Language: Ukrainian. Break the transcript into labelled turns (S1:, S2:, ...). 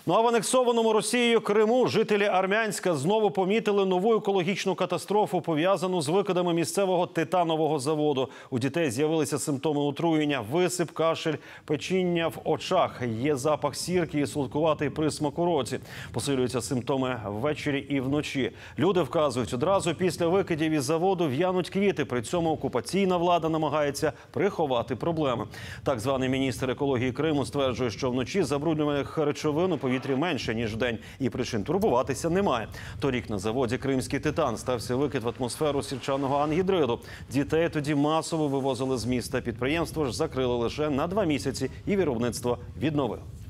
S1: Ну а в анексованому Росією Криму жителі Армянська знову помітили нову екологічну катастрофу, пов'язану з викидами місцевого титанового заводу. У дітей з'явилися симптоми отруєння – висип, кашель, печіння в очах. Є запах сірки і солодкуватий присмак у роті. Посилюються симптоми ввечері і вночі. Люди вказують, одразу після викидів із заводу в'януть квіти. При цьому окупаційна влада намагається приховати проблеми. Так званий міністр екології Криму стверджує, що вночі забруднюваних речовин у повітрі менше, ніж вдень, і причин турбуватися немає. Торік на заводі «Кримський титан» стався викид в атмосферу сірчаного ангідриду. Дітей тоді масово вивозили з міста. Підприємство ж закрили лише на 2 місяці і виробництво відновили.